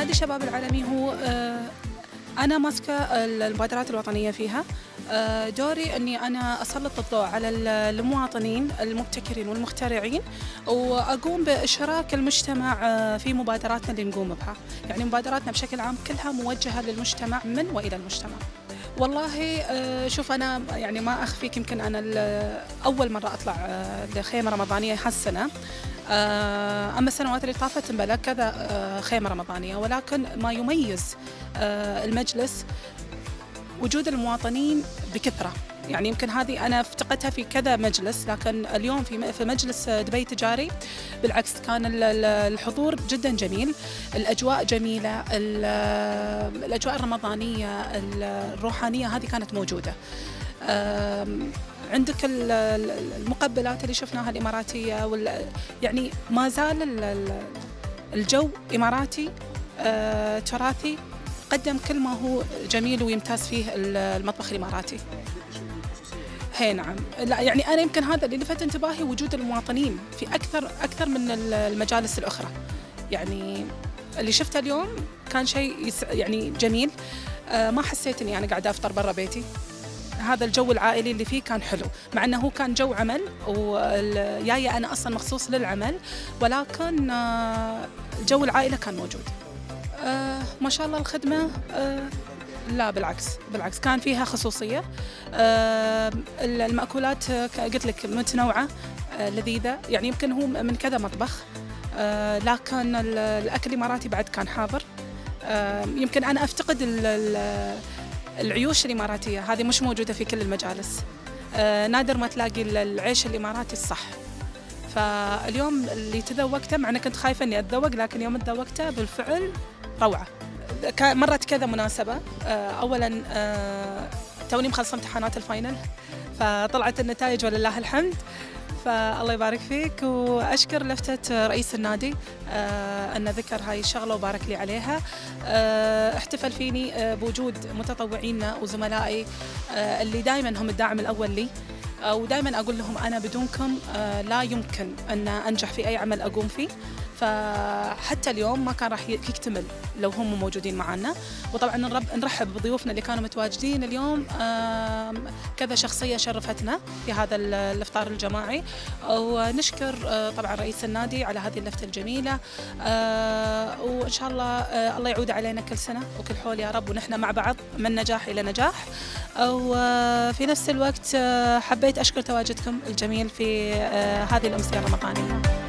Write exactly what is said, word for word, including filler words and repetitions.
نادي الشباب العالمي هو أنا ماسكة المبادرات الوطنية فيها. دوري أني أنا أسلط الضوء على المواطنين المبتكرين والمخترعين، وأقوم بإشراك المجتمع في مبادراتنا اللي نقوم بها. يعني مبادراتنا بشكل عام كلها موجهة للمجتمع من وإلى المجتمع. والله شوف، أنا يعني ما أخفيك، يمكن أنا أول مرة أطلع لخيمة رمضانية هالسنة. أما السنوات اللي طافت مبلا كذا خيمة رمضانية، ولكن ما يميز المجلس وجود المواطنين بكثرة. يعني يمكن هذه أنا افتقدتها في كذا مجلس، لكن اليوم في في مجلس دبي تجاري بالعكس كان الحضور جدا جميل، الأجواء جميلة، الأجواء الرمضانية الروحانية هذه كانت موجودة. عندك المقبلات اللي شفناها الإماراتية، يعني ما زال الجو إماراتي تراثي، قدم كل ما هو جميل ويمتاز فيه المطبخ الإماراتي. هي نعم، لا يعني أنا يمكن هذا اللي لفت انتباهي، وجود المواطنين في أكثر أكثر من المجالس الأخرى. يعني اللي شفته اليوم كان شيء يعني جميل. ما حسيت إني أنا قاعدة أفطر برا بيتي. هذا الجو العائلي اللي فيه كان حلو، مع أنه هو كان جو عمل، وجاية أنا أصلا مخصوص للعمل، ولكن جو العائلة كان موجود. آه ما شاء الله الخدمة آه لا بالعكس بالعكس كان فيها خصوصية. آه المأكولات قلت لك متنوعة، آه لذيذة، يعني يمكن هو من كذا مطبخ، آه لكن الأكل الإماراتي بعد كان حاضر. آه يمكن أنا أفتقد العيوش الإماراتية، هذه مش موجودة في كل المجالس. آه نادر ما تلاقي العيش الإماراتي الصح. فاليوم اللي تذوقته، مع أني كنت خايفة إني أتذوق، لكن يوم تذوقته بالفعل روعة. مرت كذا مناسبة. أولاً توني مخلصة امتحانات الفاينل، فطلعت النتائج ولله الحمد، فالله يبارك فيك. وأشكر لفتة رئيس النادي أن ذكر هاي الشغلة وبارك لي عليها. احتفل فيني بوجود متطوعينا وزملائي اللي دائماً هم الداعم الأول لي، ودائما أقول لهم أنا بدونكم لا يمكن أن أنجح في أي عمل أقوم فيه. فحتى اليوم ما كان راح يكتمل لو هم موجودين معنا. وطبعا نرحب بضيوفنا اللي كانوا متواجدين اليوم، كذا شخصية شرفتنا في هذا الإفطار الجماعي، ونشكر طبعا رئيس النادي على هذه اللفتة الجميلة. وإن شاء الله الله يعود علينا كل سنة وكل حول يا رب، ونحن مع بعض من نجاح إلى نجاح. وفي نفس الوقت حبيت أشكر تواجدكم الجميل في هذه الأمسية الرمضانية.